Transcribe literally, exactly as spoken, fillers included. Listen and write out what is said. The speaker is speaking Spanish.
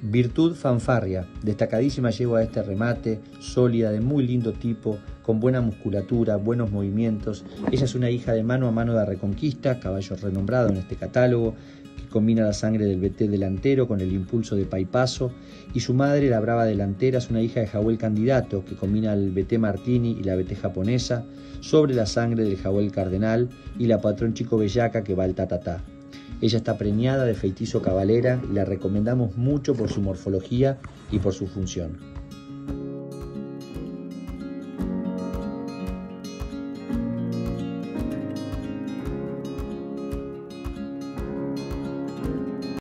Virtud Fanfarria, destacadísima yegua de este remate, sólida, de muy lindo tipo, con buena musculatura, buenos movimientos. Ella es una hija de Mano a Mano de Reconquista, caballo renombrado en este catálogo, que combina la sangre del B T delantero con el impulso de Paipaso, y su madre, la Brava Delantera, es una hija de Jahuel Candidato, que combina el B T Martini y la B T japonesa, sobre la sangre del Jahuel Cardenal y la Patrón Chico Bellaca, que va al tatatá. Ella está preñada de feitizo cabalera y la recomendamos mucho por su morfología y por su función.